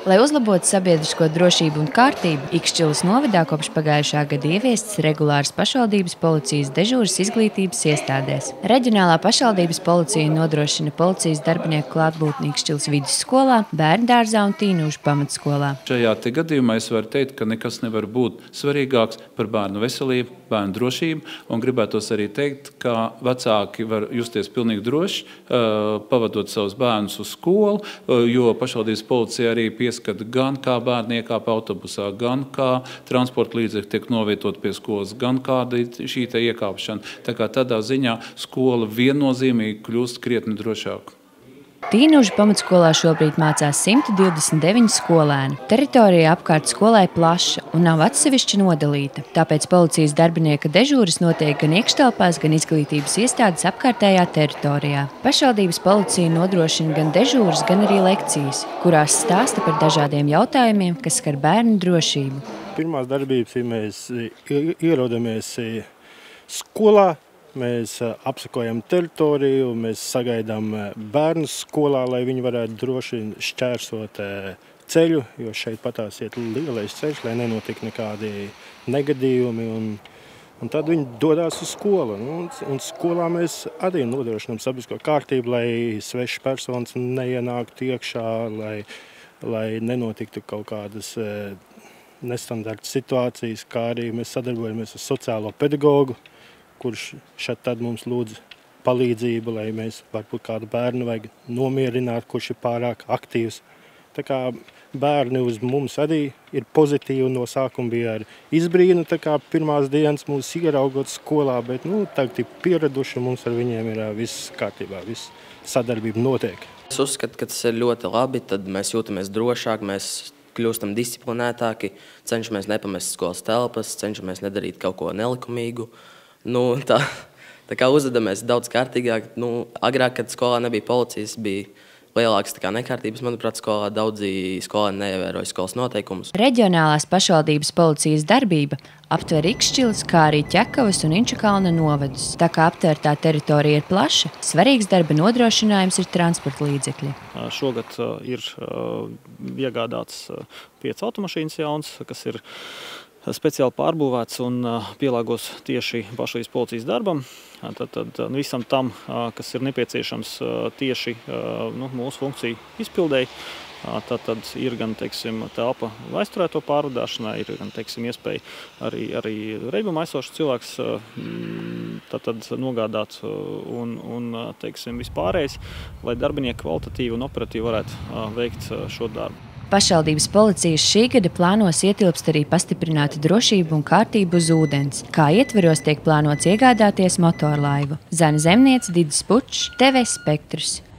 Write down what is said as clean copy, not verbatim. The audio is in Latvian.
Lai uzlabotu sabiedrisko drošību un kārtību, Ikšķilas novadā kopš pagājušā gada ieviests regulārs pašvaldības policijas dežūras izglītības iestādēs. Reģionālā pašvaldības policija nodrošina policijas darbinieku klātbūtni Ikšķilas vidusskolā, bērndārzā un tīnūžu pamatskolā. Šajā gadījumā es varu teikt, ka nekas nevar būt svarīgāks par bērnu veselību, bērnu drošību, un gribētos arī teikt, ka vecāki var justies pilnīgi droši, pavadot savus bērnus uz skolu, jo pašvaldības policija arī pieskata gan kā bērni iekāp autobusā, gan kā transporta līdzekļi tiek novietot pie skolas, gan kāda šī iekāpšana. Tā kā tādā ziņā skola viennozīmīgi kļūst krietni drošāka. Tīnūžu pamatskolā šobrīd mācās 129 skolēni. Teritorija apkārt skolai plaša un nav atsevišķi nodalīta. Tāpēc policijas darbinieka dežūras notiek gan iekštelpās, gan izglītības iestādes apkārtējā teritorijā. Pašvaldības policija nodrošina gan dežūras, gan arī lekcijas, kurās stāsta par dažādiem jautājumiem, kas skar bērnu drošību. Pirmās darbības ir mēs ierodamies skolā. Mēs apsekojam teritoriju, mēs sagaidām bērnus skolā, lai viņi varētu droši šķērsot ceļu, jo šeit patās iet lielais ceļš, lai nenotiktu nekādi negadījumi. Un tad viņi dodās uz skolu. Un skolā mēs arī nodrošinām sabiedrisko kārtību, lai svešas personas neienāktu iekšā, lai nenotiktu kaut kādas nestandarta situācijas, kā arī mēs sadarbojamies ar sociālo pedagogu, kurš šeit tad mums lūdz palīdzību, lai mēs varbūt kādu bērnu vajag nomierināt, kurš ir pārāk aktīvs. Tā kā bērni uz mums arī ir pozitīvi, no sākuma bija ar izbrīnu, tā kā pirmās dienas mūs ieraugot skolā, bet tagad ir pieraduši, mums ar viņiem ir viss kārtībā, viss sadarbība notiek. Es uzskatu, ka tas ir ļoti labi, tad mēs jūtamies drošāk, mēs kļūstam disciplinētāki, cenšamies nepamest skolas telpas, cenšamies nedarīt kaut ko nelikumīgu. Tā kā uzvedamies daudz kārtīgāk. Agrāk, kad skolā nebija policijas, bija lielākas nekārtības. Manuprāt, skolā daudzi skolēni neievēroja skolas noteikumus. Reģionālās pašvaldības policijas darbība aptver Ikšķilas, kā arī Ķekavas un Inčukalna novadus. Tā kā aptvērtā teritorija ir plaša, svarīgs darba nodrošinājums ir transporta līdzekļi. Šogad ir iegādāts 5 automašīnas jauns, kas ir speciāli pārbūvēts un pielāgos tieši pašvaldības policijas darbam. Tad visam tam, kas ir nepieciešams tieši mūsu funkciju izpildēji, tad ir gan telpa aizturēto pārvadāšanai, ir gan iespēja arī reibuma aizsošs cilvēks nogādāt un vispārējais, lai darbinieki kvalitatīvi un operatīvi varētu veikt šo darbu. Pašvaldības policijas šī gada plānos ietilpst arī pastiprināta drošība un kārtība uz ūdens, kā ietveros tiek plānots iegādāties motorlaivu. Zana Zemniece, Didis Pučs, TV Spektrs.